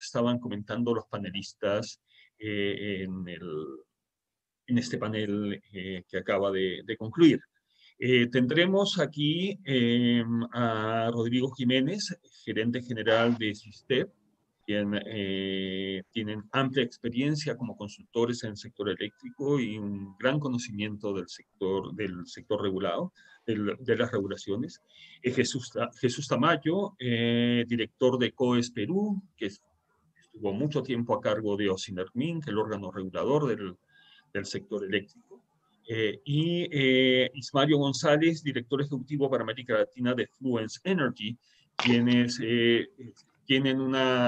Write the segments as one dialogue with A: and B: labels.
A: estaban comentando los panelistas en este panel que acaba de concluir. Tendremos aquí a Rodrigo Jiménez, gerente general de SISTEP, quien tienen amplia experiencia como consultores en el sector eléctrico y un gran conocimiento del sector regulado, de las regulaciones. Jesús Tamayo, director de COES Perú, que estuvo mucho tiempo a cargo de OSINERMIN, el órgano regulador del sector eléctrico. Ismario González, director ejecutivo para América Latina de Fluence Energy, quienes tienen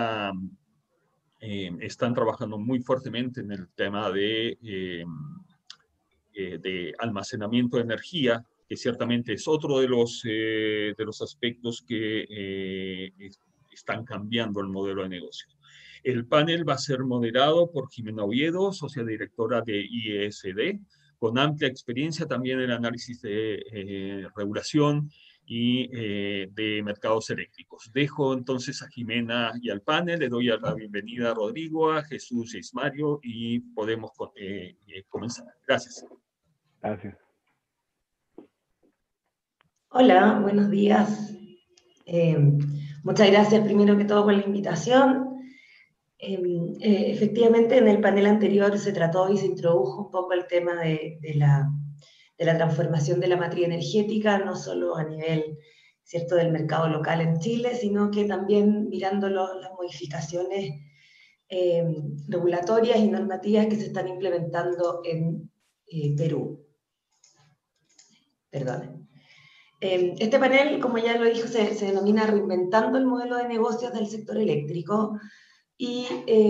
A: están trabajando muy fuertemente en el tema de almacenamiento de energía, que ciertamente es otro de los aspectos que están cambiando el modelo de negocio. El panel va a ser moderado por Jimena Oviedo, socia directora de IESD, con amplia experiencia también en el análisis de regulación y de mercados eléctricos. Dejo entonces a Jimena y al panel, le doy la bienvenida a Rodrigo, a Jesús y a Ismario y podemos comenzar. Gracias.
B: Gracias.
C: Hola, buenos días. Muchas gracias primero que todo por la invitación. Efectivamente, en el panel anterior se trató y se introdujo un poco el tema de la transformación de la matriz energética, no solo a nivel, ¿cierto?, del mercado local en Chile, sino que también mirando las modificaciones regulatorias y normativas que se están implementando en Perú. Perdonen. Este panel, como ya lo dijo, se denomina Reinventando el modelo de negocios del sector eléctrico. Y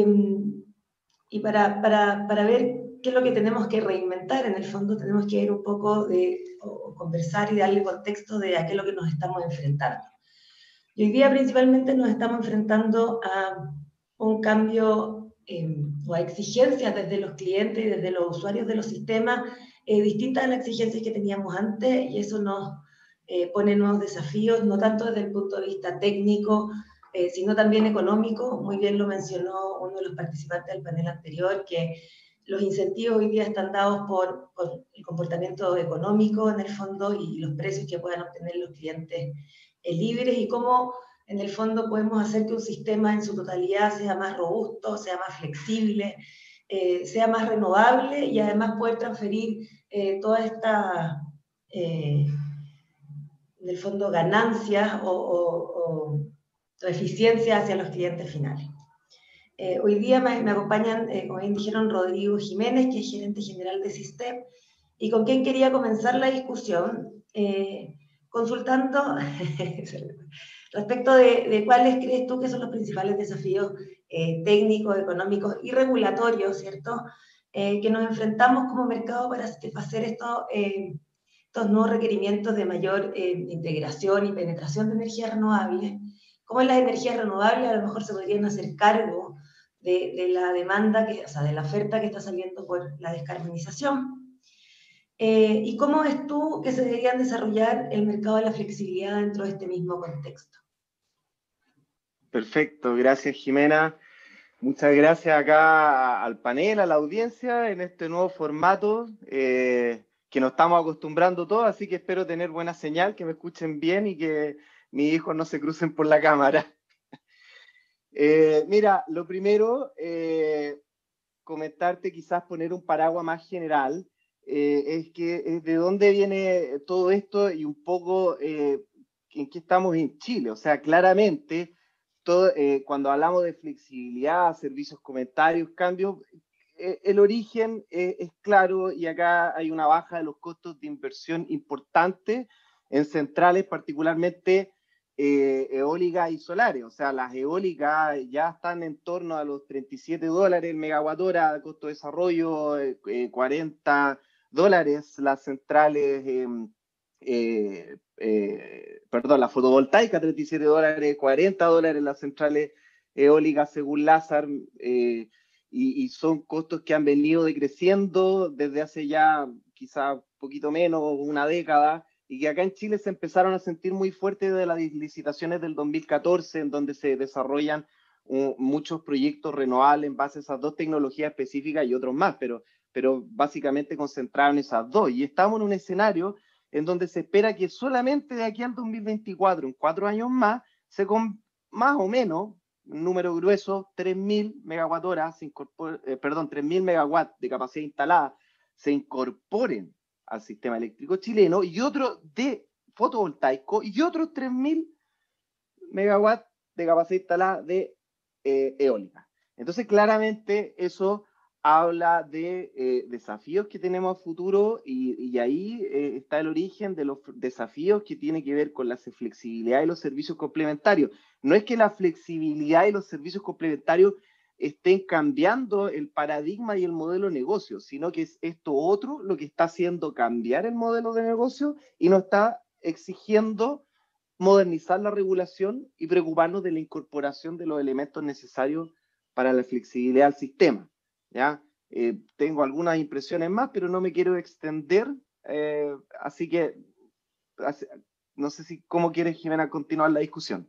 C: para ver qué es lo que tenemos que reinventar, en el fondo tenemos que ir un poco o conversar y darle contexto de a qué es lo que nos estamos enfrentando. Y hoy día principalmente nos estamos enfrentando a un cambio o a exigencias desde los clientes y desde los usuarios de los sistemas distintas a las exigencias que teníamos antes, y eso nos pone nuevos desafíos, no tanto desde el punto de vista técnico, sino también económico. Muy bien lo mencionó uno de los participantes del panel anterior, que los incentivos hoy día están dados por el comportamiento económico en el fondo y los precios que puedan obtener los clientes libres, y cómo en el fondo podemos hacer que un sistema en su totalidad sea más robusto, sea más flexible, sea más renovable, y además poder transferir toda esta, en el fondo, ganancias o eficiencia hacia los clientes finales. Hoy día me acompañan, como bien dijeron, Rodrigo Jiménez, que es gerente general de SISTEP, y con quien quería comenzar la discusión consultando respecto de cuáles crees tú que son los principales desafíos técnicos, económicos y regulatorios, ¿cierto?, que nos enfrentamos como mercado para satisfacer estos nuevos requerimientos de mayor integración y penetración de energías renovables. Cómo las energías renovables a lo mejor se podrían hacer cargo de la demanda, o sea, de la oferta que está saliendo por la descarbonización. ¿Y cómo ves tú que se deberían desarrollar el mercado de la flexibilidad dentro de este mismo contexto?
B: Perfecto, gracias Jimena. Muchas gracias acá al panel, a la audiencia, en este nuevo formato que nos estamos acostumbrando todos, así que espero tener buena señal, que me escuchen bien y que mis hijos no se crucen por la cámara. Mira, lo primero, comentarte, quizás poner un paraguas más general, es que de dónde viene todo esto y un poco en qué estamos en Chile. O sea, claramente, cuando hablamos de flexibilidad, servicios, comentarios, cambios, el origen es claro, y acá hay una baja de los costos de inversión importante en centrales, particularmente eólicas y solares. O sea, las eólicas ya están en torno a los $37 el megawatt hora, costo de desarrollo, $40 las centrales, perdón, la fotovoltaica, $37, $40 las centrales eólicas según Lazar, y son costos que han venido decreciendo desde hace ya quizá un poquito menos, una década, y que acá en Chile se empezaron a sentir muy fuerte de las licitaciones del 2014, en donde se desarrollan muchos proyectos renovables en base a esas dos tecnologías específicas y otros más, pero básicamente concentrados en esas dos. Y estamos en un escenario en donde se espera que solamente de aquí al 2024, en 4 años más, más o menos, un número grueso, 3.000 megawatts, 3.000 megawatts de capacidad instalada se incorporen al sistema eléctrico chileno, y otro de fotovoltaico, y otros 3.000 megawatts de capacidad instalada de eólica. Entonces, claramente, eso habla de desafíos que tenemos a futuro, y ahí está el origen de los desafíos que tiene que ver con la flexibilidad y los servicios complementarios. No es que la flexibilidad y los servicios complementarios estén cambiando el paradigma y el modelo de negocio, sino que es esto otro lo que está haciendo cambiar el modelo de negocio y nos está exigiendo modernizar la regulación y preocuparnos de la incorporación de los elementos necesarios para la flexibilidad del sistema. ¿Ya? Tengo algunas impresiones más, pero no me quiero extender, así que no sé cómo quieres, Jimena, continuar la discusión.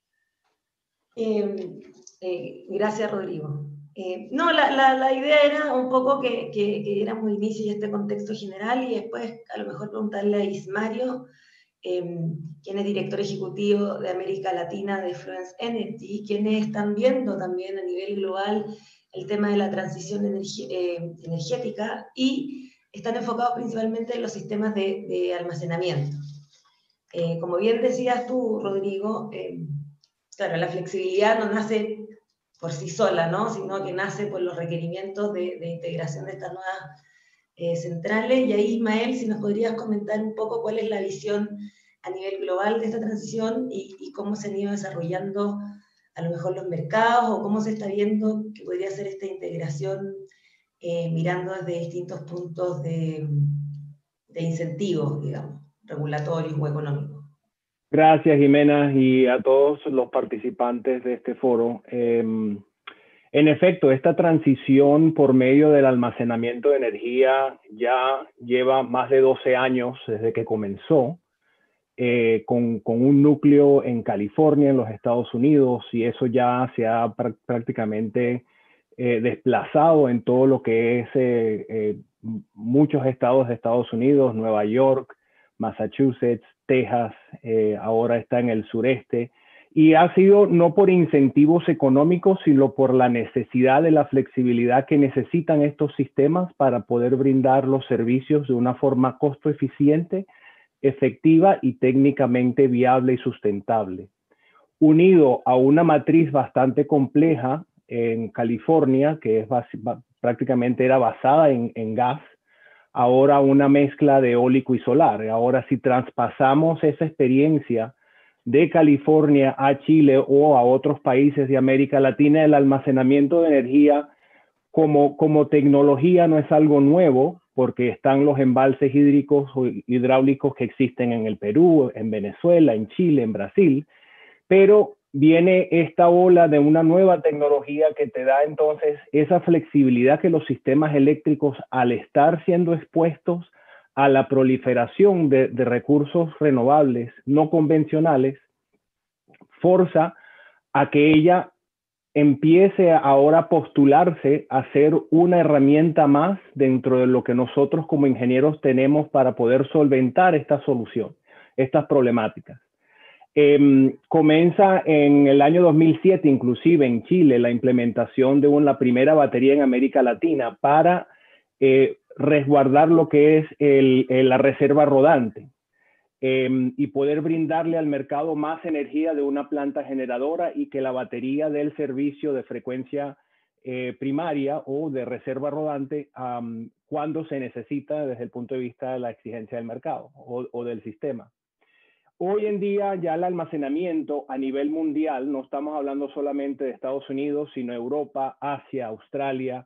C: Gracias, Rodrigo. No, la idea era un poco que diéramos inicio a este contexto general y después a lo mejor preguntarle a Ismario, quien es director ejecutivo de América Latina de Fluence Energy, quienes están viendo también a nivel global el tema de la transición energética y están enfocados principalmente en los sistemas de almacenamiento. Como bien decías tú, Rodrigo, claro, la flexibilidad no nace por sí sola, ¿no? Sino que nace por los requerimientos de integración de estas nuevas centrales. Y ahí, Ismael, si nos podrías comentar un poco cuál es la visión a nivel global de esta transición y cómo se han ido desarrollando a lo mejor los mercados, o cómo se está viendo que podría ser esta integración mirando desde distintos puntos de incentivos, digamos, regulatorios o económicos.
D: Gracias, Jimena, y a todos los participantes de este foro. En efecto, esta transición por medio del almacenamiento de energía ya lleva más de 12 años desde que comenzó, con un núcleo en California, en los Estados Unidos, y eso ya se ha prácticamente desplazado en todo lo que es muchos estados de Estados Unidos, Nueva York, Massachusetts, Texas, ahora está en el sureste, y ha sido no por incentivos económicos, sino por la necesidad de la flexibilidad que necesitan estos sistemas para poder brindar los servicios de una forma costo eficiente, efectiva y técnicamente viable y sustentable. Unido a una matriz bastante compleja en California, que es prácticamente era basada en gas, ahora una mezcla de eólico y solar. Ahora, si traspasamos esa experiencia de California a Chile o a otros países de América Latina, el almacenamiento de energía como tecnología no es algo nuevo, porque están los embalses hídricos o hidráulicos que existen en el Perú, en Venezuela, en Chile, en Brasil, pero viene esta ola de una nueva tecnología que te da entonces esa flexibilidad que los sistemas eléctricos, al estar siendo expuestos a la proliferación de recursos renovables no convencionales, forza a que ella empiece ahora a postularse a ser una herramienta más dentro de lo que nosotros como ingenieros tenemos para poder solventar esta solución, estas problemáticas. Comienza en el año 2007, inclusive en Chile, la implementación de la primera batería en América Latina para resguardar lo que es la reserva rodante. Y poder brindarle al mercado más energía de una planta generadora y que la batería dé el servicio de frecuencia primaria o de reserva rodante cuando se necesita desde el punto de vista de la exigencia del mercado o del sistema. Hoy en día ya el almacenamiento a nivel mundial, no estamos hablando solamente de Estados Unidos, sino Europa, Asia, Australia,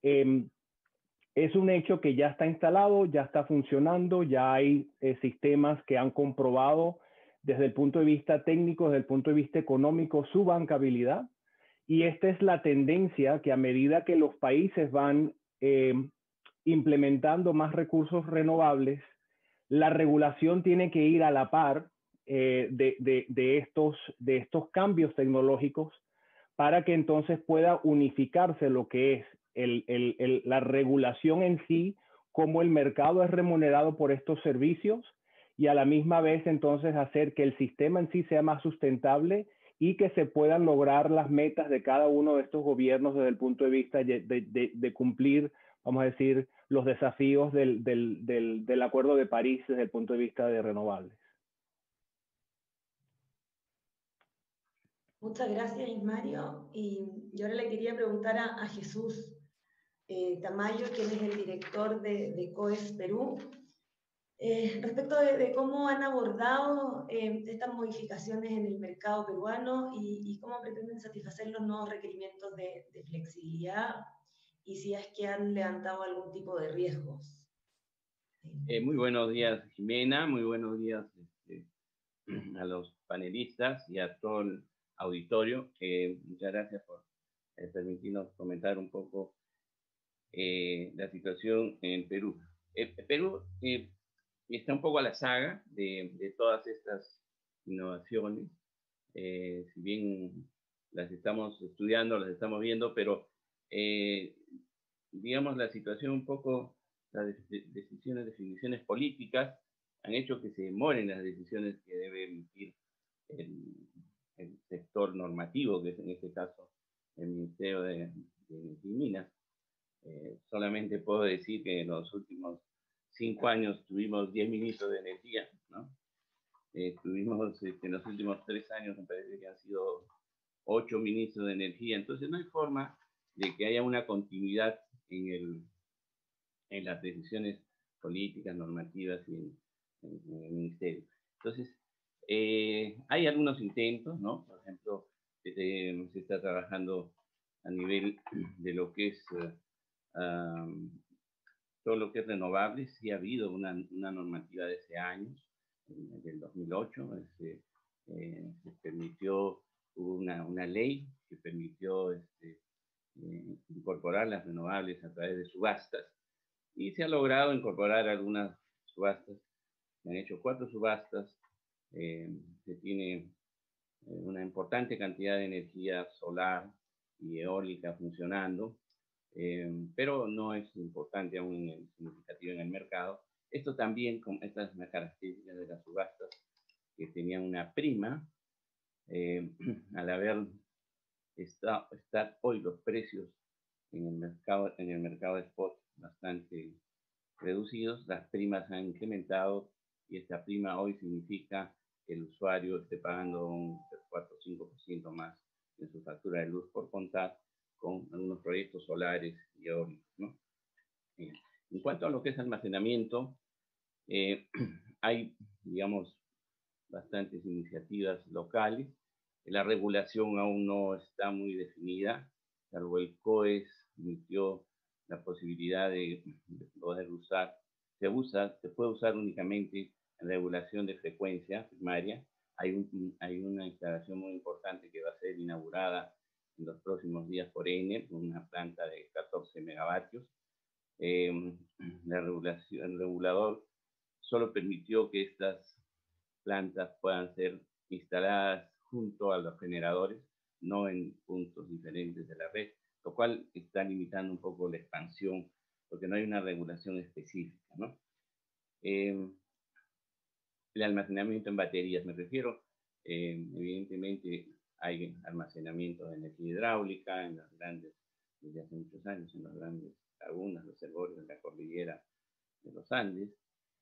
D: es un hecho que ya está instalado, ya está funcionando, ya hay sistemas que han comprobado desde el punto de vista técnico, desde el punto de vista económico, su bancabilidad. Y esta es la tendencia que a medida que los países van implementando más recursos renovables, la regulación tiene que ir a la par de estos cambios tecnológicos para que entonces pueda unificarse lo que es la regulación en sí, cómo el mercado es remunerado por estos servicios, y a la misma vez entonces hacer que el sistema en sí sea más sustentable y que se puedan lograr las metas de cada uno de estos gobiernos desde el punto de vista de cumplir, vamos a decir, los desafíos del Acuerdo de París desde el punto de vista de renovables.
C: Muchas gracias, Ismario. Y yo ahora le quería preguntar a Jesús Tamayo, quien es el director de COES Perú, respecto de cómo han abordado estas modificaciones en el mercado peruano y cómo pretenden satisfacer los nuevos requerimientos de flexibilidad, y si es que han levantado algún tipo de riesgos.
E: Muy buenos días, Jimena. Muy buenos días a los panelistas y a todo el auditorio. Muchas gracias por permitirnos comentar un poco la situación en Perú. Perú está un poco a la saga de todas estas innovaciones. Si bien las estamos estudiando, las estamos viendo, pero digamos la situación un poco, las definiciones políticas han hecho que se demoren las decisiones que debe emitir el sector normativo, que es en este caso el Ministerio de Energía y Minas. Solamente puedo decir que en los últimos 5 años tuvimos 10 ministros de energía, ¿no? Tuvimos en los últimos 3 años, me parece que han sido 8 ministros de energía. Entonces no hay forma de que haya una continuidad en las decisiones políticas, normativas y en el ministerio. Entonces, hay algunos intentos, ¿no? Por ejemplo, se está trabajando a nivel de lo que es todo lo que es renovable. Sí ha habido una normativa de hace años, del 2008, se permitió, hubo una ley que permitió incorporar las renovables a través de subastas, y se ha logrado incorporar algunas subastas. Se han hecho 4 subastas, se tiene una importante cantidad de energía solar y eólica funcionando, pero no es importante aún significativo en el mercado. Esto también, esta es una característica de las subastas, que tenían una prima, al haber estar hoy los precios en el mercado de spot bastante reducidos, las primas han incrementado, y esta prima hoy significa que el usuario esté pagando un 4 o 5% más en su factura de luz por contar con algunos proyectos solares y eólicos, ¿no? En cuanto a lo que es almacenamiento, hay, digamos, bastantes iniciativas locales. La regulación aún no está muy definida, salvo el COES emitió la posibilidad de poder usar, se puede usar únicamente en regulación de frecuencia primaria. Hay una instalación muy importante que va a ser inaugurada en los próximos días por Enel, una planta de 14 megavatios. El regulador solo permitió que estas plantas puedan ser instaladas junto a los generadores, no en puntos diferentes de la red, lo cual está limitando un poco la expansión, porque no hay una regulación específica, ¿no? El almacenamiento en baterías, me refiero, evidentemente hay almacenamiento de energía hidráulica en las grandes, desde hace muchos años, en las grandes lagunas, reservorios de la cordillera de los Andes.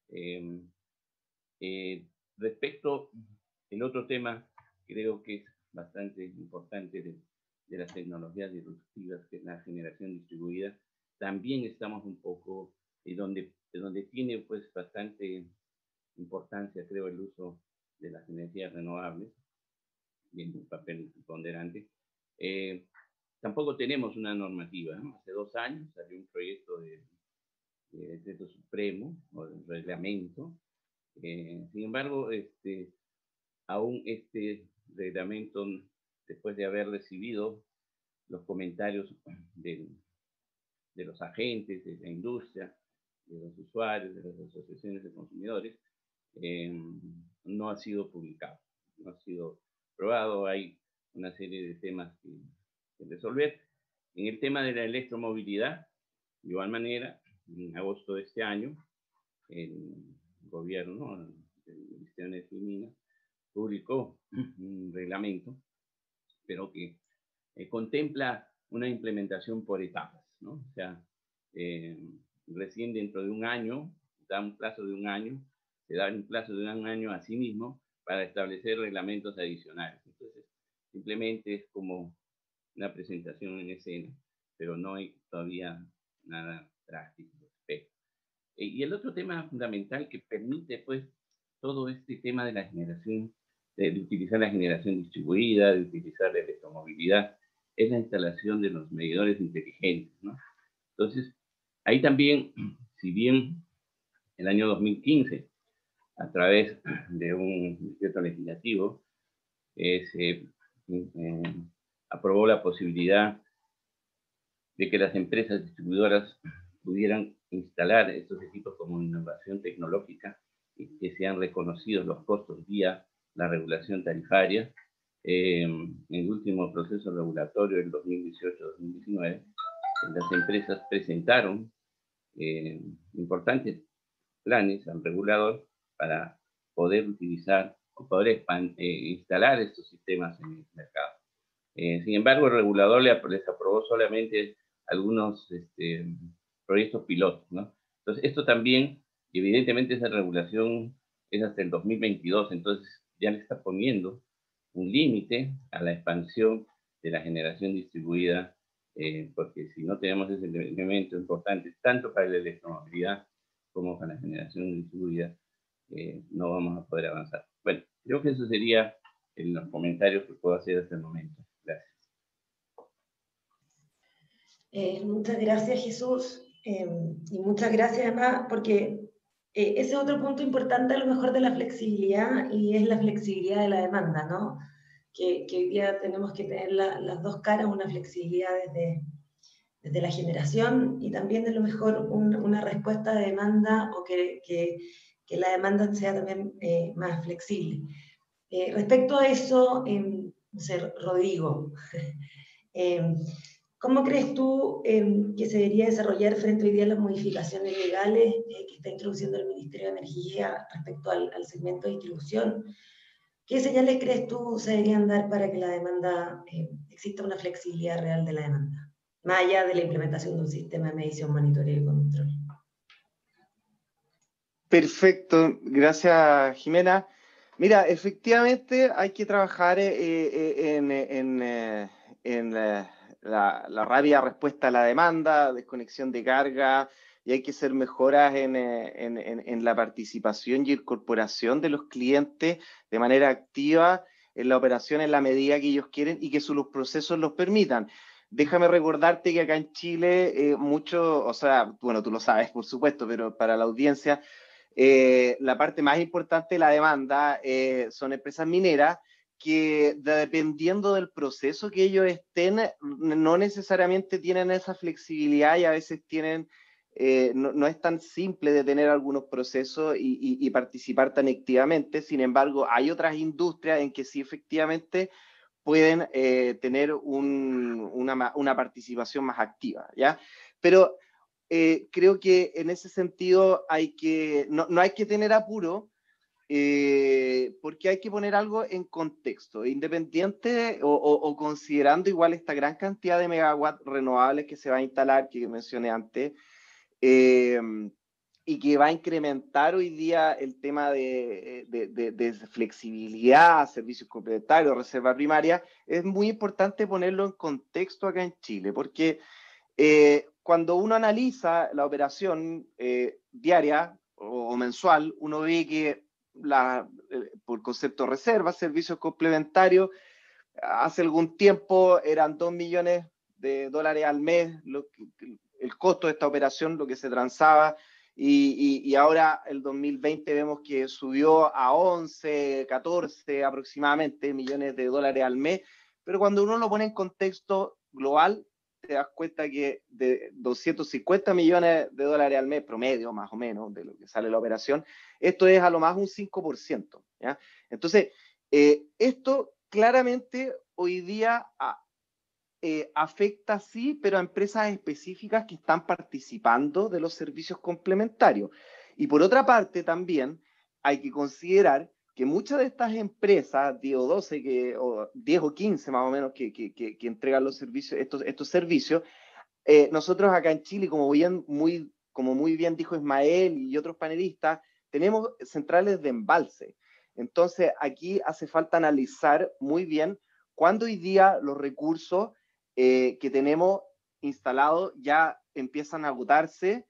E: Respecto, el otro tema creo que es bastante importante de las tecnologías disruptivas, que es la generación distribuida. También estamos un poco, donde tiene pues bastante importancia, creo, el uso de las energías renovables, y un papel ponderante. Tampoco tenemos una normativa, ¿no? Hace 2 años salió un proyecto de decreto supremo o de reglamento. Sin embargo, aún este reglamento, después de haber recibido los comentarios de los agentes, de la industria, de los usuarios, de las asociaciones de consumidores, no ha sido publicado, no ha sido aprobado. Hay una serie de temas que resolver. En el tema de la electromovilidad, de igual manera, en agosto de este año, el gobierno, el Ministerio de Energía y Minas, publicó un reglamento, pero que contempla una implementación por etapas, ¿no? O sea, recién dentro de un año, da un plazo de un año, se da un plazo de un año a sí mismo para establecer reglamentos adicionales. Entonces, simplemente es como una presentación en escena, pero no hay todavía nada práctico. Y el otro tema fundamental que permite, pues, todo este tema de la generación, de utilizar la generación distribuida, de utilizar la electromovilidad, es la instalación de los medidores inteligentes, ¿no? Entonces, ahí también, si bien el año 2015, a través de un decreto legislativo, se aprobó la posibilidad de que las empresas distribuidoras pudieran instalar estos equipos como innovación tecnológica y que sean reconocidos los costos vía la regulación tarifaria. En el último proceso regulatorio del 2018-2019, las empresas presentaron importantes planes al regulador para poder utilizar o poder instalar estos sistemas en el mercado. Sin embargo, el regulador les aprobó solamente algunos proyectos pilotos, ¿no? Entonces, esto también, evidentemente, esa regulación es hasta el 2022, entonces ya le está poniendo un límite a la expansión de la generación distribuida, porque si no tenemos ese elemento importante, tanto para la electromovilidad como para la generación distribuida, no vamos a poder avanzar. Bueno, creo que eso sería en los comentarios que puedo hacer hasta el momento. Gracias.
C: Muchas gracias, Jesús, y muchas gracias además, porque ese es otro punto importante a lo mejor de la flexibilidad, y es la flexibilidad de la demanda, ¿no? Que hoy día tenemos que tener las dos caras, una flexibilidad desde la generación y también de lo mejor una respuesta de demanda, o que la demanda sea también más flexible. Respecto a eso, no sé, Rodrigo, ¿cómo crees tú que se debería desarrollar frente hoy día a las modificaciones legales que está introduciendo el Ministerio de Energía respecto al segmento de distribución? ¿Qué señales crees tú se deberían dar para que la demanda, exista una flexibilidad real de la demanda, más allá de la implementación de un sistema de medición, monitoreo y control?
B: Perfecto, gracias, Jimena. Mira, efectivamente hay que trabajar en la rápida respuesta a la demanda, desconexión de carga, y hay que hacer mejoras en la participación y incorporación de los clientes de manera activa en la operación en la medida que ellos quieren y que los procesos los permitan. Déjame recordarte que acá en Chile mucho, o sea, bueno, tú lo sabes, por supuesto, pero para la audiencia, la parte más importante de la demanda son empresas mineras que, dependiendo del proceso que ellos estén, no necesariamente tienen esa flexibilidad, y a veces tienen, no es tan simple de tener algunos procesos y participar tan activamente. Sin embargo, hay otras industrias en que sí efectivamente pueden tener una participación más activa, ¿ya? Pero creo que en ese sentido no hay que tener apuro, porque hay que poner algo en contexto, independiente o considerando igual esta gran cantidad de megawatts renovables que se va a instalar, que mencioné antes, y que va a incrementar hoy día el tema de flexibilidad, servicios complementarios, reserva primaria. Es muy importante ponerlo en contexto acá en Chile, porque cuando uno analiza la operación diaria o mensual, uno ve que por concepto de reserva, servicios complementarios, hace algún tiempo eran $2 millones al mes el costo de esta operación, lo que se transaba, y ahora el 2020 vemos que subió a 11, 14 aproximadamente millones de dólares al mes, pero cuando uno lo pone en contexto global, te das cuenta que de 250 millones de dólares al mes promedio, más o menos, de lo que sale la operación, esto es a lo más un 5%, ¿ya? Entonces, esto claramente hoy día afecta sí, pero a empresas específicas que están participando de los servicios complementarios. Y por otra parte también hay que considerar que muchas de estas empresas, 10 o 12, o 10 o 15 más o menos, que entregan los servicios, estos servicios, nosotros acá en Chile, como muy bien dijo Ismael y otros panelistas, tenemos centrales de embalse. Entonces, aquí hace falta analizar muy bien cuándo hoy día los recursos que tenemos instalados ya empiezan a agotarse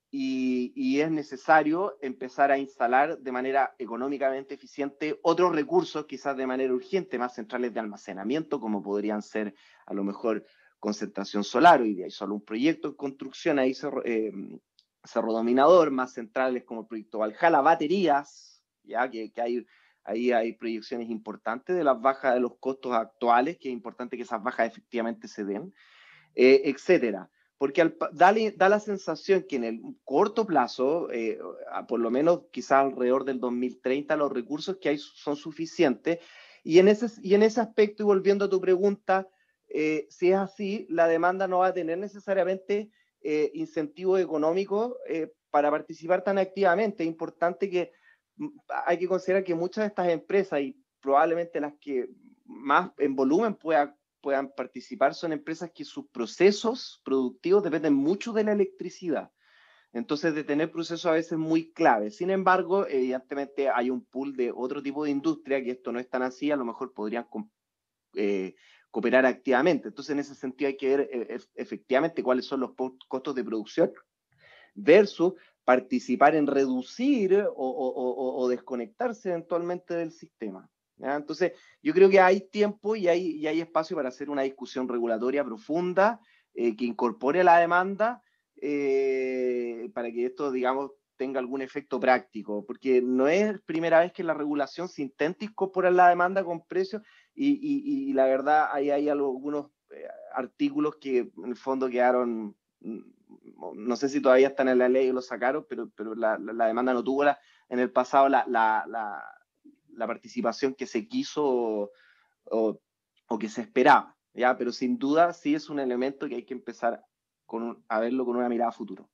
B: y es necesario empezar a instalar de manera económicamente eficiente otros recursos, quizás de manera urgente, más centrales de almacenamiento, como podrían ser a lo mejor concentración solar. Hoy día hay solo un proyecto en construcción, ahí Cerro Dominador, más centrales como el proyecto Valhalla, baterías, ya que ahí hay proyecciones importantes de las bajas de los costos actuales, que es importante que esas bajas efectivamente se den, etcétera. Porque da la sensación que en el corto plazo, por lo menos quizás alrededor del 2030, los recursos que hay son suficientes. Y en ese aspecto, y volviendo a tu pregunta, si es así, la demanda no va a tener necesariamente incentivos económicos para participar tan activamente. Es importante que hay que considerar que muchas de estas empresas, y probablemente las que más en volumen puedan participar, son empresas que sus procesos productivos dependen mucho de la electricidad. Entonces, de tener procesos a veces muy claves. Sin embargo, evidentemente hay un pool de otro tipo de industria que esto no es tan así, a lo mejor podrían cooperar activamente. Entonces, en ese sentido hay que ver efectivamente cuáles son los costos de producción versus participar en reducir o desconectarse eventualmente del sistema. ¿Ya? Entonces, yo creo que hay tiempo y hay espacio para hacer una discusión regulatoria profunda que incorpore la demanda para que esto, digamos, tenga algún efecto práctico, porque no es primera vez que la regulación se intenta incorporar la demanda con precios y la verdad hay algunos artículos que en el fondo quedaron, no sé si todavía están en la ley o lo sacaron, pero la demanda no tuvo en el pasado la participación que se quiso o que se esperaba, ¿ya? Pero sin duda sí es un elemento que hay que empezar a verlo con una mirada a futuro.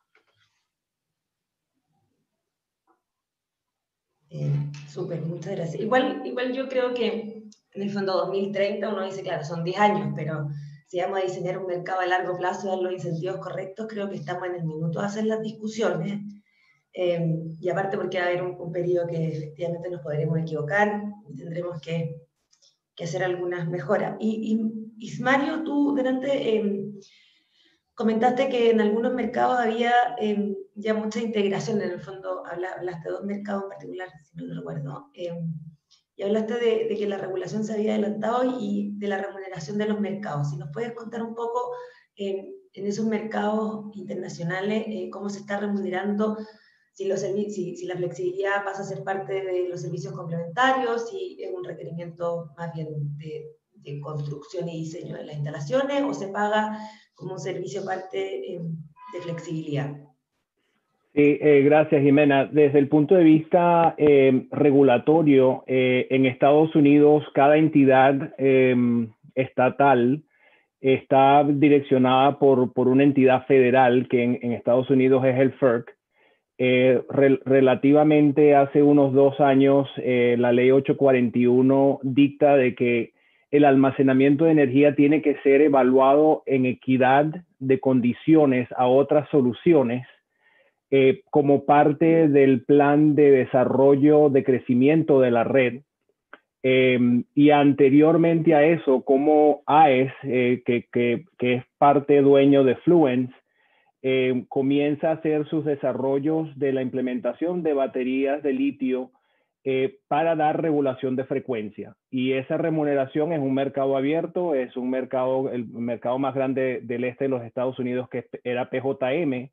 C: Súper, muchas gracias. Igual yo creo que en el fondo 2030 uno dice, claro, son 10 años, pero si vamos a diseñar un mercado a largo plazo y dar los incentivos correctos, creo que estamos en el minuto de hacer las discusiones. Y aparte porque va a haber un periodo que efectivamente nos podremos equivocar y tendremos que hacer algunas mejoras. Ismario, tú delante comentaste que en algunos mercados había ya mucha integración, en el fondo hablaste de dos mercados en particular, si no lo recuerdo, y hablaste de que la regulación se había adelantado y de la remuneración de los mercados. Si nos puedes contar un poco en esos mercados internacionales cómo se está remunerando, si la flexibilidad pasa a ser parte de los servicios complementarios, si es un requerimiento más bien de construcción y diseño de las instalaciones, o se paga como un servicio parte de flexibilidad.
D: Sí, gracias, Jimena. Desde el punto de vista regulatorio, en Estados Unidos, cada entidad estatal está direccionada por una entidad federal que en Estados Unidos es el FERC. Relativamente hace unos 2 años, la ley 841 dicta de que el almacenamiento de energía tiene que ser evaluado en equidad de condiciones a otras soluciones como parte del plan de desarrollo de crecimiento de la red. Y anteriormente a eso, como AES, que es parte dueño de Fluence, comienza a hacer sus desarrollos de la implementación de baterías de litio para dar regulación de frecuencia. Y esa remuneración es un mercado abierto, es un mercado, el mercado más grande del este de los Estados Unidos, que era PJM.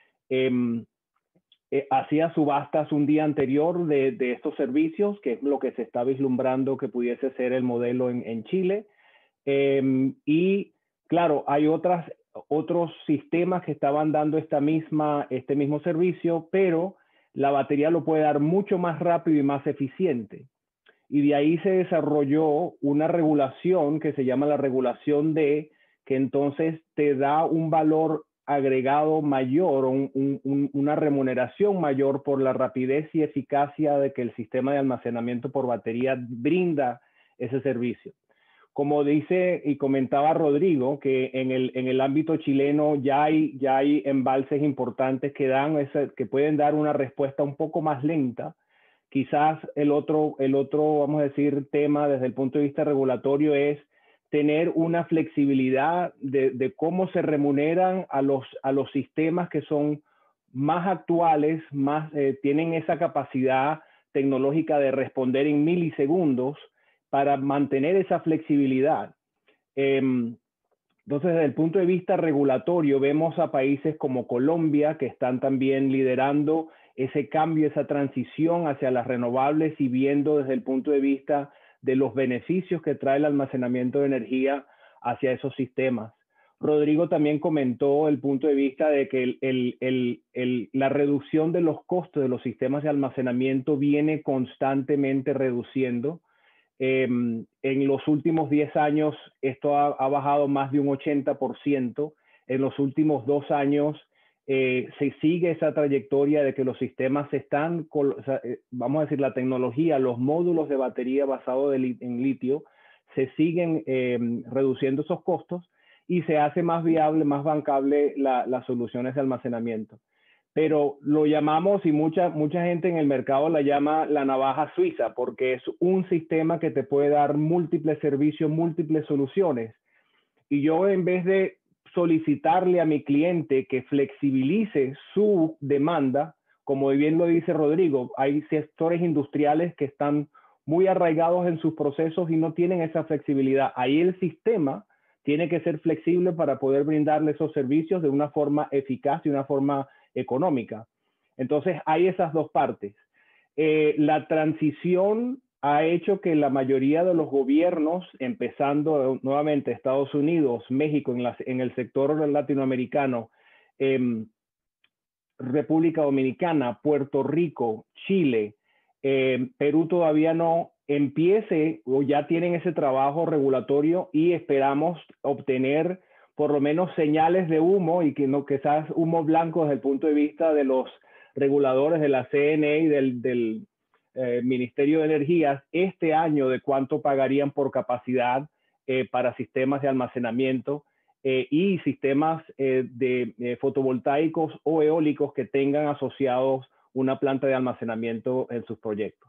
D: Hacía subastas un día anterior de estos servicios, que es lo que se está vislumbrando que pudiese ser el modelo en Chile. Y claro, hay otros sistemas que estaban dando este mismo servicio, pero la batería lo puede dar mucho más rápido y más eficiente. Y de ahí se desarrolló una regulación que se llama la regulación de que entonces te da un valor agregado mayor, una remuneración mayor por la rapidez y eficacia de que el sistema de almacenamiento por batería brinda ese servicio. Como dice y comentaba Rodrigo, que en el ámbito chileno ya hay embalses importantes que pueden dar una respuesta un poco más lenta. Quizás el otro, vamos a decir, tema desde el punto de vista regulatorio es tener una flexibilidad de cómo se remuneran a los sistemas que son más actuales, tienen esa capacidad tecnológica de responder en milisegundos para mantener esa flexibilidad. Entonces, desde el punto de vista regulatorio, vemos a países como Colombia que están también liderando ese cambio, esa transición hacia las renovables y viendo desde el punto de vista de los beneficios que trae el almacenamiento de energía hacia esos sistemas. Rodrigo también comentó el punto de vista de que la reducción de los costos de los sistemas de almacenamiento viene constantemente reduciendo. En los últimos 10 años esto ha bajado más de un 80%. En los últimos 2 años se sigue esa trayectoria de que los sistemas están, vamos a decir, la tecnología, los módulos de batería basados en litio, se siguen reduciendo esos costos y se hace más viable, más bancable las soluciones de almacenamiento. Pero lo llamamos, y mucha gente en el mercado la llama la navaja suiza, porque es un sistema que te puede dar múltiples servicios, múltiples soluciones. Y yo, en vez de solicitarle a mi cliente que flexibilice su demanda, como bien lo dice Rodrigo, hay sectores industriales que están muy arraigados en sus procesos y no tienen esa flexibilidad. Ahí el sistema tiene que ser flexible para poder brindarle esos servicios de una forma eficaz y una forma económica. Entonces hay esas dos partes. La transición ha hecho que la mayoría de los gobiernos, empezando nuevamente Estados Unidos, México, en el sector latinoamericano, República Dominicana, Puerto Rico, Chile, Perú todavía no empiece o ya tienen ese trabajo regulatorio y esperamos obtener por lo menos señales de humo y que no quizás humo blanco desde el punto de vista de los reguladores de la CNE y del Ministerio de Energías este año de cuánto pagarían por capacidad para sistemas de almacenamiento y sistemas de fotovoltaicos o eólicos que tengan asociados una planta de almacenamiento en sus proyectos.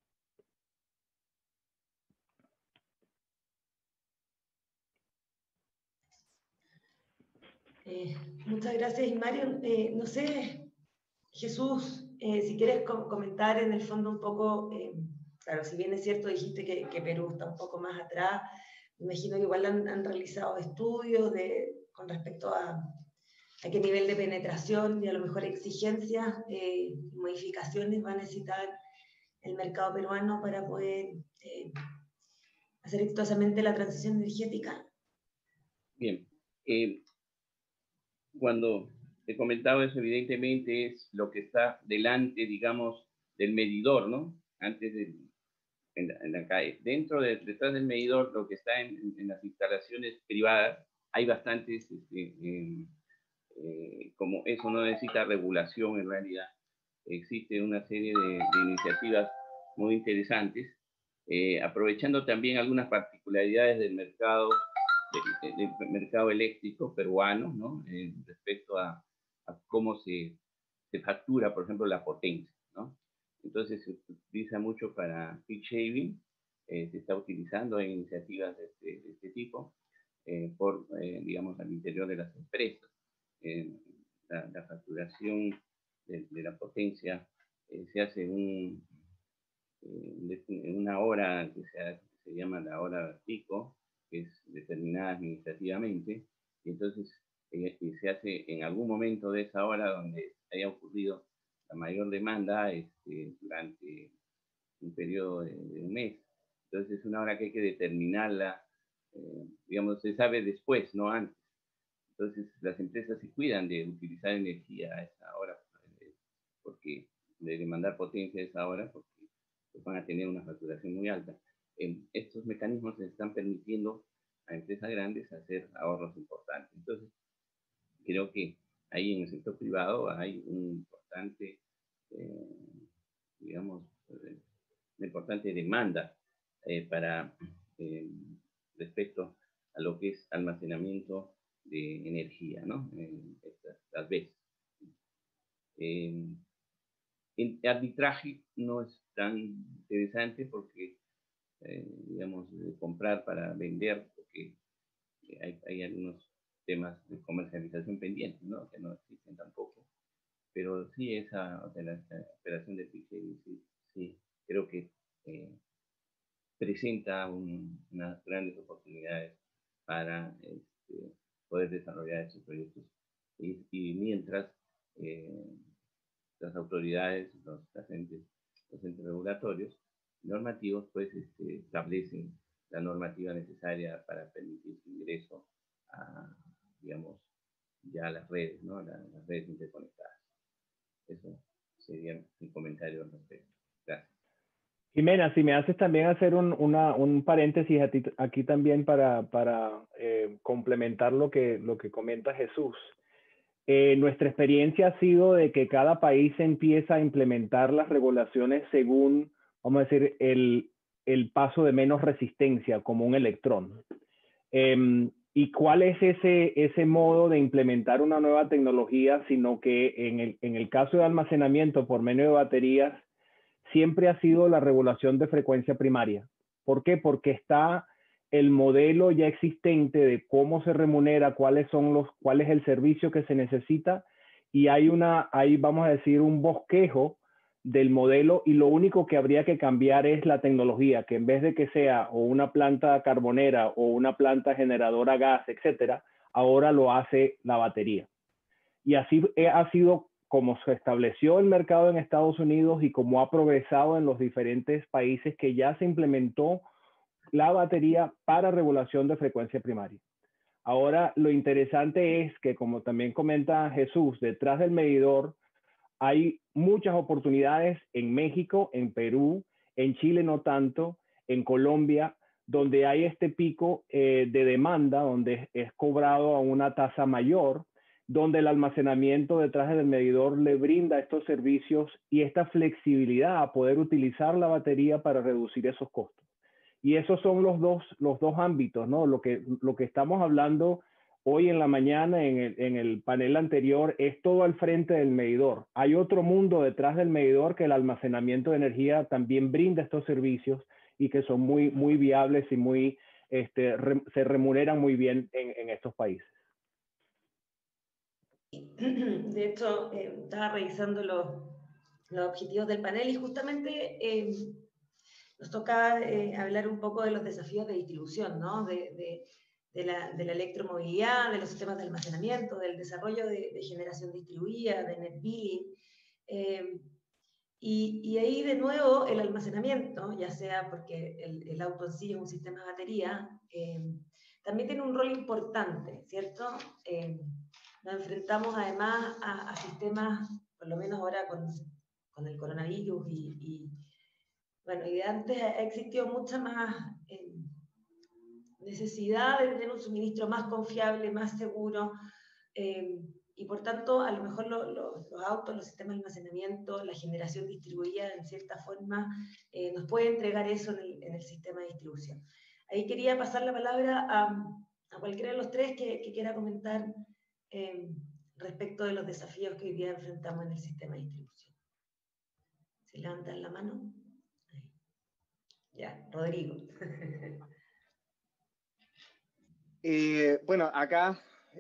C: Muchas gracias, Mario. No sé, Jesús, si quieres comentar en el fondo un poco, claro, si bien es cierto, dijiste que Perú está un poco más atrás, me imagino que igual han realizado estudios con respecto a qué nivel de penetración y a lo mejor exigencias y modificaciones va a necesitar el mercado peruano para poder hacer exitosamente la transición energética.
E: Bien. Cuando te comentaba eso, evidentemente es lo que está delante, digamos, del medidor, ¿no? Antes en la calle. Detrás del medidor, lo que está en las instalaciones privadas, hay bastantes, como eso no necesita regulación en realidad, existe una serie de iniciativas muy interesantes, aprovechando también algunas particularidades del mercado del mercado eléctrico peruano, ¿no? Respecto a cómo se factura, por ejemplo, la potencia, ¿no? Entonces se utiliza mucho para peak shaving, se está utilizando en iniciativas de este tipo, digamos, al interior de las empresas. La facturación de la potencia se hace en una hora que se llama la hora pico, que es determinada administrativamente, y entonces se hace en algún momento de esa hora donde haya ocurrido la mayor demanda durante un periodo de un mes. Entonces es una hora que hay que determinarla, digamos, se sabe después, no antes. Entonces las empresas se cuidan de utilizar energía a esa hora, porque de demandar potencia a esa hora, porque van a tener una facturación muy alta. Estos mecanismos les están permitiendo a empresas grandes a hacer ahorros importantes. Entonces, creo que ahí en el sector privado hay un importante, digamos, una importante demanda para respecto a lo que es almacenamiento de energía, ¿no? Las veces. El arbitraje no es tan interesante porque, digamos, comprar para vender, porque hay algunos temas de comercialización pendientes, ¿no? Que no existen tampoco. Pero sí, esa operación de PIC, sí, creo que presenta unas grandes oportunidades para poder desarrollar estos proyectos. Y mientras las autoridades, los entes regulatorios, normativos, pues establecen la normativa necesaria para permitir su ingreso a, digamos, ya las redes, ¿no? Las redes interconectadas. Eso sería mi comentario al respecto. Gracias.
D: Jimena, si me haces también hacer un paréntesis aquí también para complementar lo que comenta Jesús. Nuestra experiencia ha sido de que cada país empieza a implementar las regulaciones según, vamos a decir, el paso de menos resistencia, como un electrón. ¿Y cuál es ese modo de implementar una nueva tecnología? Sino que en el caso de almacenamiento por medio de baterías, siempre ha sido la regulación de frecuencia primaria. ¿Por qué? Porque está el modelo ya existente de cómo se remunera, cuál es el servicio que se necesita, y hay vamos a decir, un bosquejo del modelo, y lo único que habría que cambiar es la tecnología, que en vez de que sea o una planta carbonera o una planta generadora gas, etcétera, ahora lo hace la batería. Y así ha sido como se estableció el mercado en Estados Unidos y como ha progresado en los diferentes países que ya se implementó la batería para regulación de frecuencia primaria. Ahora, lo interesante es que, como también comenta Jesús, detrás del medidor hay muchas oportunidades en México, en Perú, en Chile no tanto, en Colombia, donde hay este pico de demanda, donde es cobrado a una tasa mayor, donde el almacenamiento detrás del medidor le brinda estos servicios y esta flexibilidad a poder utilizar la batería para reducir esos costos. Y esos son los dos ámbitos, ¿no? Lo que estamos hablando hoy en la mañana en el panel anterior es todo al frente del medidor. Hay otro mundo detrás del medidor, que el almacenamiento de energía también brinda estos servicios y que son muy, muy viables y se remuneran muy bien en estos países.
C: De hecho, estaba revisando los objetivos del panel y justamente nos toca hablar un poco de los desafíos de distribución, ¿no? De la electromovilidad, de los sistemas de almacenamiento, del desarrollo de generación distribuida, de net billing. Y ahí de nuevo el almacenamiento, ya sea porque el auto en sí es un sistema de batería, también tiene un rol importante, ¿cierto? Nos enfrentamos además a sistemas, por lo menos ahora con el coronavirus bueno, y de antes ha existido mucha más necesidad de tener un suministro más confiable, más seguro, y por tanto, a lo mejor los autos, los sistemas de almacenamiento, la generación distribuida, en cierta forma, nos puede entregar eso en el sistema de distribución. Ahí quería pasar la palabra a cualquiera de los tres que quiera comentar respecto de los desafíos que hoy día enfrentamos en el sistema de distribución. ¿Se levantan la mano? Ahí. Ya, Rodrigo.
B: Bueno, acá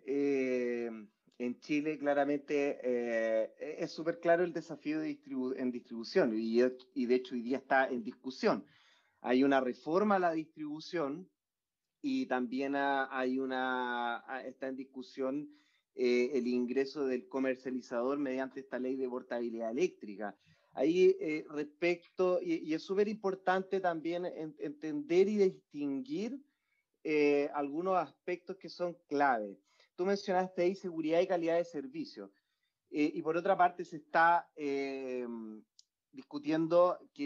B: en Chile claramente es súper claro el desafío en distribución y de hecho hoy día está en discusión. Hay una reforma a la distribución y también está en discusión el ingreso del comercializador mediante esta ley de portabilidad eléctrica. Ahí respecto, y es súper importante también entender y distinguir algunos aspectos que son clave. Tú mencionaste ahí seguridad y calidad de servicio. Y por otra parte se está discutiendo que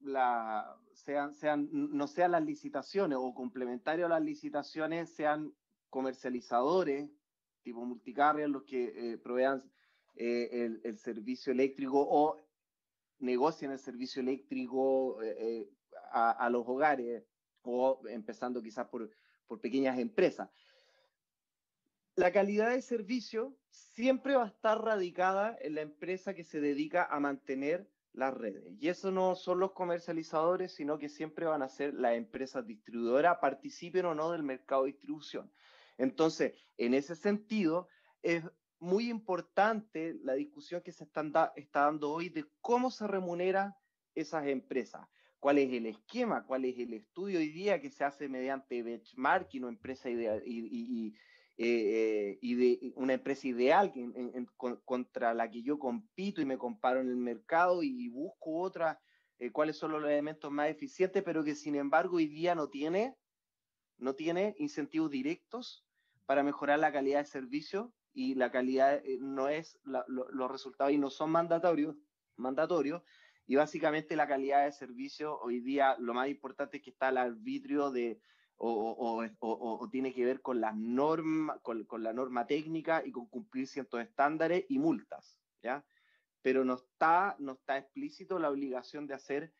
B: no sean las licitaciones o complementarios a las licitaciones, sean comercializadores tipo multicarrier los que provean el servicio eléctrico o negocien el servicio eléctrico a los hogares, o empezando quizás por pequeñas empresas. La calidad de servicio siempre va a estar radicada en la empresa que se dedica a mantener las redes. Y eso no son los comercializadores, sino que siempre van a ser las empresas distribuidoras, participen o no del mercado de distribución. Entonces, en ese sentido, es muy importante la discusión que se está dando hoy de cómo se remuneran esas empresas. ¿Cuál es el esquema? ¿Cuál es el estudio hoy día que se hace mediante benchmarking o empresa ideal, y de una empresa ideal contra la que yo compito y me comparo en el mercado y busco otras, cuáles son los elementos más eficientes, pero que sin embargo hoy día no tiene incentivos directos para mejorar la calidad de servicio, y la calidad no es, los resultados y no son mandatorios, y básicamente la calidad de servicio hoy día lo más importante es que está al arbitrio de o tiene que ver con las normas, con la norma técnica y con cumplir ciertos estándares y multas, ¿ya? Pero no está explícito la obligación de hacer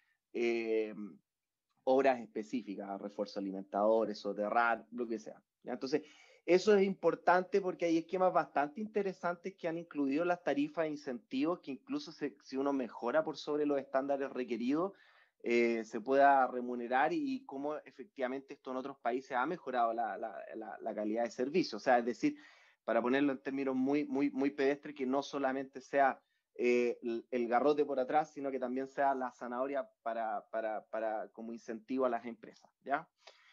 B: obras específicas, refuerzo alimentadores, soterrar, lo que sea, ¿ya? Entonces, eso es importante porque hay esquemas bastante interesantes que han incluido las tarifas e incentivos que incluso si uno mejora por sobre los estándares requeridos, se pueda remunerar, y cómo efectivamente esto en otros países ha mejorado la calidad de servicio. O sea, es decir, para ponerlo en términos muy pedestres, que no solamente sea el garrote por atrás, sino que también sea la zanahoria como incentivo a las empresas, ¿ya?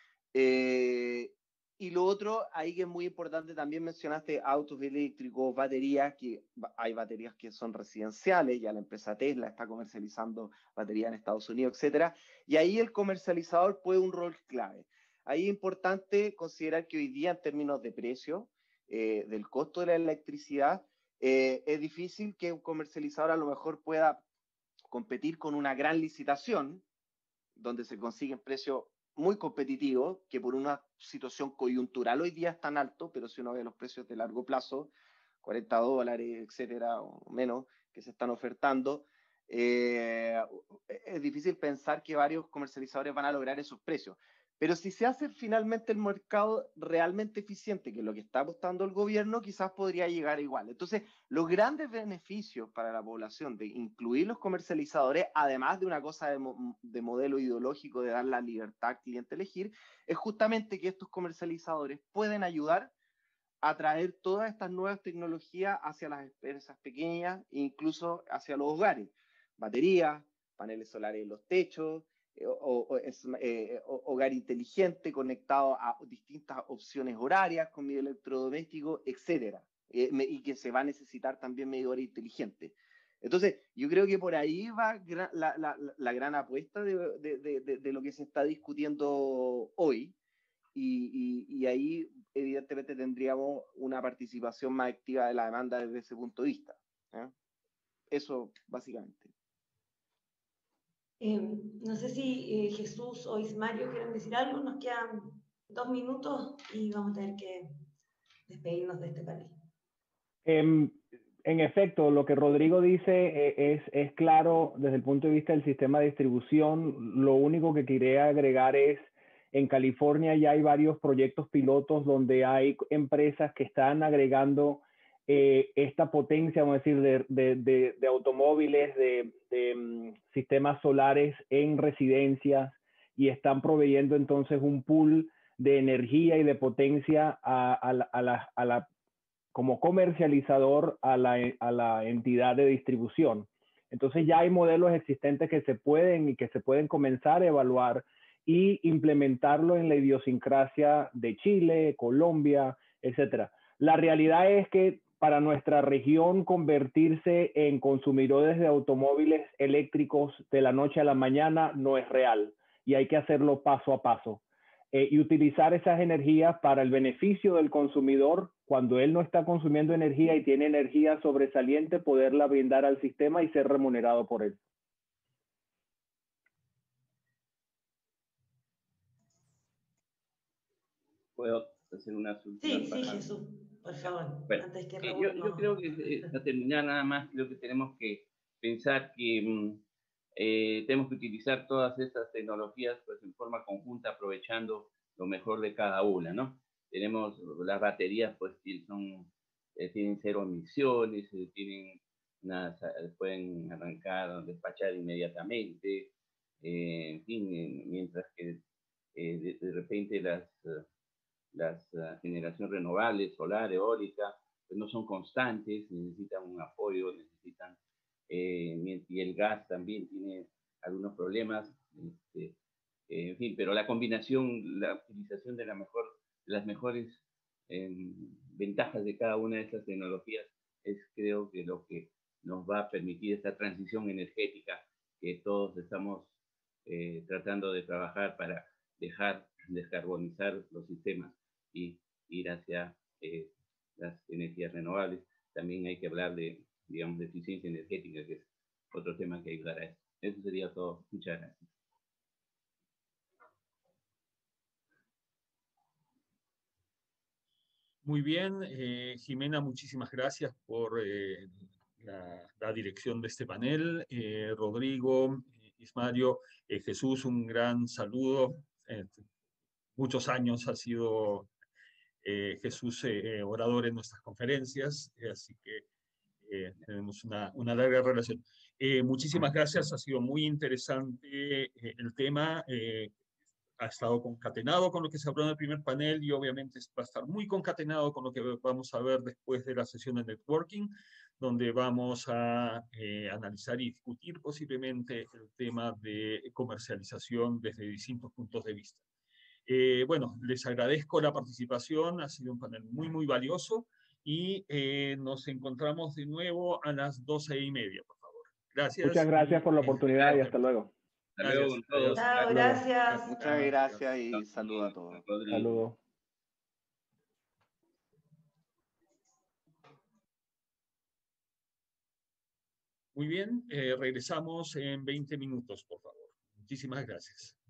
B: Y lo otro, ahí que es muy importante, también mencionaste autos eléctricos, baterías, que hay baterías que son residenciales, ya la empresa Tesla está comercializando baterías en Estados Unidos, etcétera, y ahí el comercializador juega un rol clave. Ahí es importante considerar que hoy día, en términos de precio, del costo de la electricidad, es difícil que un comercializador a lo mejor pueda competir con una gran licitación, donde se consiguen precios muy competitivos, que por una situación coyuntural hoy día están altos, pero si uno ve los precios de largo plazo, $40, etcétera, o menos, que se están ofertando, es difícil pensar que varios comercializadores van a lograr esos precios. Pero si se hace finalmente el mercado realmente eficiente, que es lo que está apostando el gobierno, quizás podría llegar igual. Entonces, los grandes beneficios para la población de incluir los comercializadores, además de una cosa de modelo ideológico de dar la libertad al cliente a elegir, es justamente que estos comercializadores pueden ayudar a traer todas estas nuevas tecnologías hacia las empresas pequeñas e incluso hacia los hogares. Baterías, paneles solares en los techos, hogar inteligente conectado a distintas opciones horarias con medio electrodoméstico, etcétera, y que se va a necesitar también medidores inteligentes. Entonces, yo creo que por ahí va la gran apuesta de lo que se está discutiendo hoy, y ahí evidentemente tendríamos una participación más activa de la demanda desde ese punto de vista, ¿eh? Eso básicamente.
C: No sé si Jesús o Ismario quieren decir algo. Nos quedan 2 minutos y vamos a tener que despedirnos de este panel.
D: En efecto, lo que Rodrigo dice es claro desde el punto de vista del sistema de distribución. Lo único que quería agregar es, en California ya hay varios proyectos pilotos donde hay empresas que están agregando esta potencia, vamos a decir, de automóviles, de sistemas solares en residencias, y están proveyendo entonces un pool de energía y de potencia como comercializador a la entidad de distribución. Entonces ya hay modelos existentes que se pueden comenzar a evaluar y implementarlo en la idiosincrasia de Chile, Colombia, etcétera. La realidad es que para nuestra región convertirse en consumidores de automóviles eléctricos de la noche a la mañana no es real, y hay que hacerlo paso a paso. Y utilizar esas energías para el beneficio del consumidor. Cuando él no está consumiendo energía y tiene energía sobresaliente, poderla brindar al sistema y ser remunerado por él.
E: ¿Puedo hacer una
C: Sí, sí, Jesús, por favor,
E: bueno,
C: antes que Raúl
E: yo creo que, para terminar nada más, creo que tenemos que pensar que tenemos que utilizar todas estas tecnologías pues, en forma conjunta, aprovechando lo mejor de cada una, ¿no? Tenemos las baterías, pues, que son, tienen cero emisiones, pueden arrancar, despachar inmediatamente, en fin, mientras que de repente las generaciones renovables, solar, eólica, pues no son constantes, necesitan un apoyo, y el gas también tiene algunos problemas, en fin, pero la combinación, la utilización de las mejores ventajas de cada una de estas tecnologías es creo que lo que nos va a permitir esta transición energética que todos estamos tratando de trabajar para dejar descarbonizar los sistemas y ir hacia las energías renovables. También hay que hablar de, digamos, de eficiencia energética, que es otro tema que ayudará a eso. Eso sería todo. Muchas gracias.
A: Muy bien, Jimena, muchísimas gracias por la dirección de este panel. Rodrigo, Ismario, Jesús, un gran saludo. Muchos años ha sido Jesús orador en nuestras conferencias, así que tenemos una larga relación. Muchísimas gracias, ha sido muy interesante el tema. Ha estado concatenado con lo que se habló en el primer panel y obviamente va a estar muy concatenado con lo que vamos a ver después de la sesión de networking, donde vamos a analizar y discutir posiblemente el tema de comercialización desde distintos puntos de vista. Bueno, les agradezco la participación, ha sido un panel muy, muy valioso y nos encontramos de nuevo a las 12:30, por favor. Gracias.
D: Muchas gracias por la oportunidad y hasta luego.
E: Hasta luego con todos.
C: Chao, gracias.
B: Muchas gracias y saludos a todos.
D: Saludos.
A: Muy bien, regresamos en 20 minutos, por favor. Muchísimas gracias.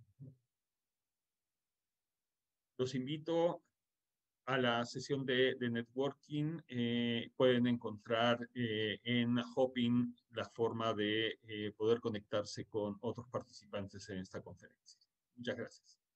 A: Los invito a la sesión de networking. Pueden encontrar en Hopin la forma de poder conectarse con otros participantes en esta conferencia. Muchas gracias.